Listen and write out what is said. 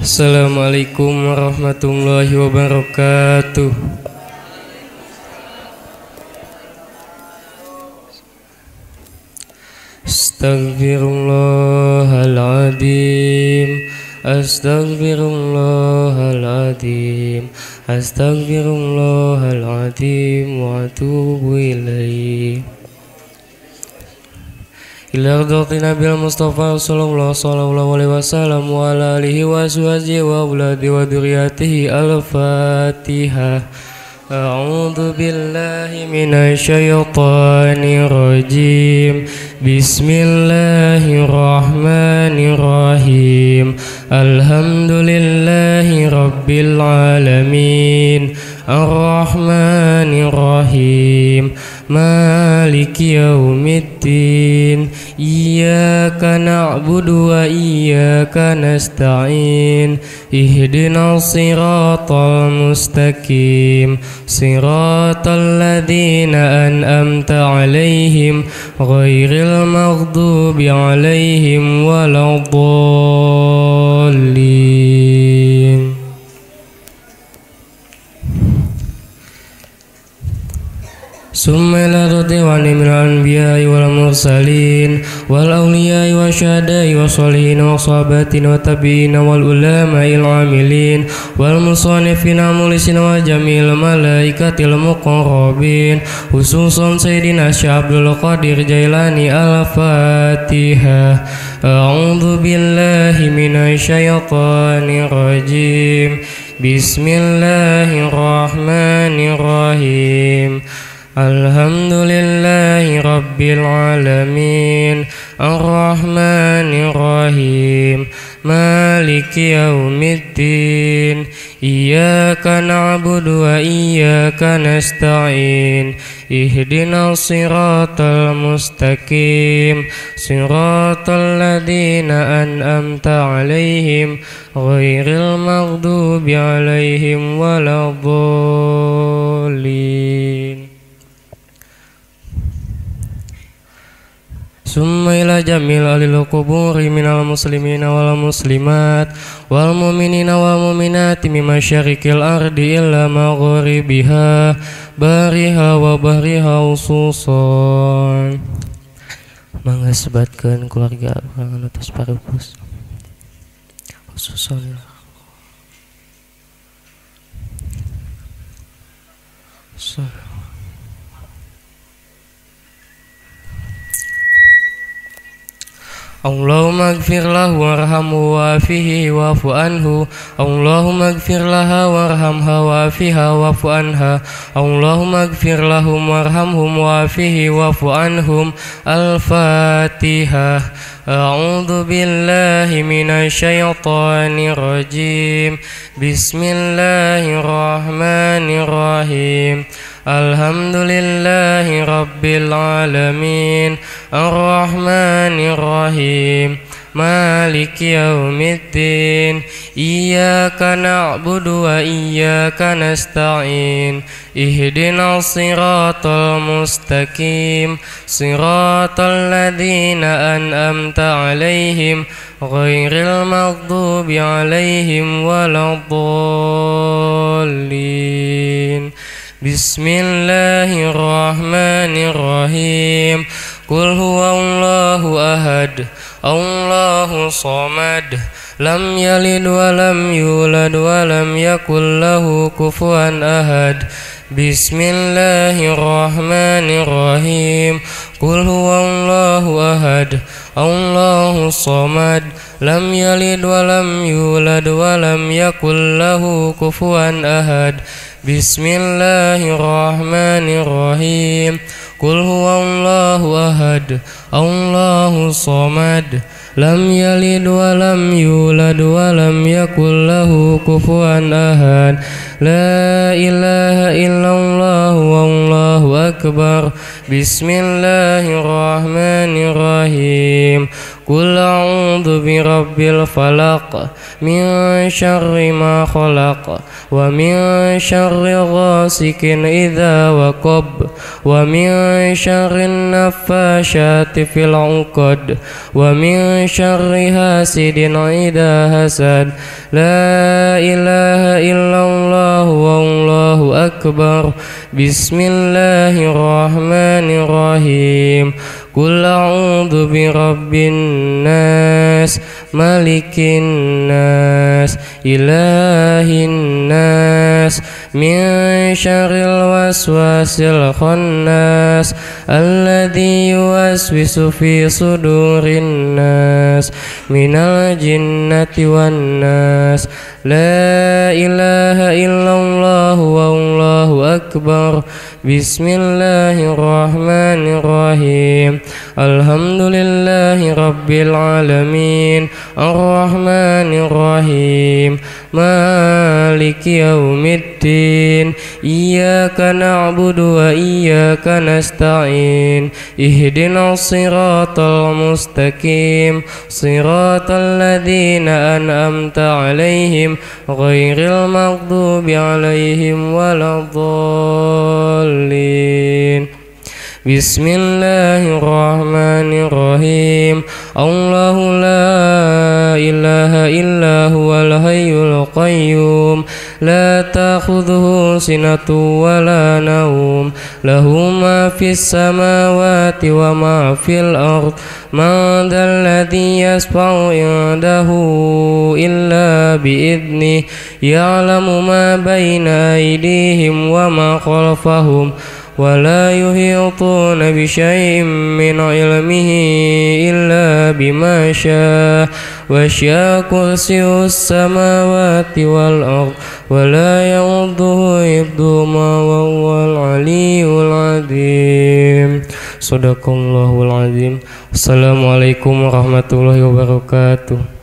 Assalamualaikum warahmatullahi wabarakatuh. Astaghfirullahaladzim, astaghfirullahaladzim, astaghfirullahaladzim wa atubu ilaih. Ila ardati Nabil Mustafa sallallahu alaihi wasallam wa ala alihi wa azwajihi wa auladi wa dzurriyyatihi. Al-Fatihah. A'udzu billahi minasy syaithanir rajim. Bismillahirrahmanirrahim. Alhamdulillahi rabbil alamin. Ar-Rahmanir Rahim. Maliki yaumiddin. Iyyaka na'budu wa iyyaka nasta'in. Ihdinas siratal mustaqim. Siratal ladzina an'amta 'alaihim ghairil maghdubi 'alaihim waladdallin. Summa ila ridwani minal anbiya'i wal mursalin wal awliya'i wa syuhada'i wa sholihin wa sahabatin wa tabi'in wal ulama'il amilin wal musannifina mulisin wa jamil malaikatil muqarrabin khususan Sayyidina Syekh Abdul Qadir Jailani. Al-Fatihah. A'udzu billahi minasy syaithanir rajim. Bismillahirrahmanirrahim. Alhamdulillahi rabbil alamin. Ar-Rahmanir Rahim. Maliki yaumiddin. Iyyaka na'budu wa iyyaka nasta'in. Ihdinas siratal mustaqim. Siratal ladzina an'amta 'alaihim ghairil maghdubi 'alaihim waladdallin. Summa ila jamil alil quburi minal muslimina wal muslimat wal mu'minina wal mu'minati min masyariqil ardi illa maghribiha bariha wa bahriha ususon. Mangga sebatkeun keluarga urang atas parupus ususon. Allahumma ighfir lahu warhamhu wa'afihi wa'fu anhu. Allahumma ighfir laha warhamha wa'afiha wa'fu anha. Allahumma ighfir lahum warhamhum wa'afihi wa'fu anhum. Al-Fatihah. A'udzu billahi minasy syaithanir rajim. Bismillahirrahmanirrahim. Alhamdulillahi rabbil alamin. Ar-Rahmanir Rahim. Maliki yaumiddin. Iyyaka na'budu wa iyyaka nasta'in. Ihdinas siratal mustaqim. Siratal ladzina an'amta 'alaihim ghairil maghdubi 'alaihim waladdallin. Bismillahirrahmanirrahim. Qul huwallahu ahad. Allahu samad. Lam yalid wa lam yulad wa lam yakul lahu kufuwan ahad. Bismillahirrahmanirrahim. Qul huwallahu ahad. Allahu samad. Lam yalid wa lam yulad wa lam yakul lahu kufuwan ahad. Bismillahirrahmanirrahim. Qul huwallahu ahad. Allahu samad. Lam yalid wa lam yulad wa lam yakul lahu kufuwan ahad. La ilaha illallah wallahu akbar. Bismillahirrahmanirrahim. قل أعوذ برب الفلق من شر ما خلق ومن شر غاسق إذا وقب ومن شر النفاشات في العقد ومن شر حاسد إذا حسد لا إله إلا الله والله أكبر بسم الله الرحمن الرحيم قل أعوذ برب الناس ملك الناس إله الناس من شر الوسواس الخناس الذي يوسوس في صدور الناس من الجنة والناس لا إله إلا الله والله أكبر بسم الله الرحمن الرحيم الحمد لله رب العالمين الرحمن الرحيم مالك يوم الدين إياك نعبد وإياك نستعين اهدنا الصراط المستقيم صراط الذين أنعمت عليهم غير المغضوب عليهم ولا الضالين بسم الله الرحمن الرحيم الله لا إله إلا هو الحي القيوم لا تأخذه سنة ولا نوم له ما في السماوات وما في الأرض من ذا الذي يشفع عنده إلا بإذنه يعلم ما بين أيديهم وما خلفهم ولا يحيطون بشيء من علمه إلا بما شاء وسع كرسيه السماوات والأرض ولا يؤوده حفظهما وهو العلي العظيم صدق الله العظيم. Assalamualaikum warahmatullahi wabarakatuh.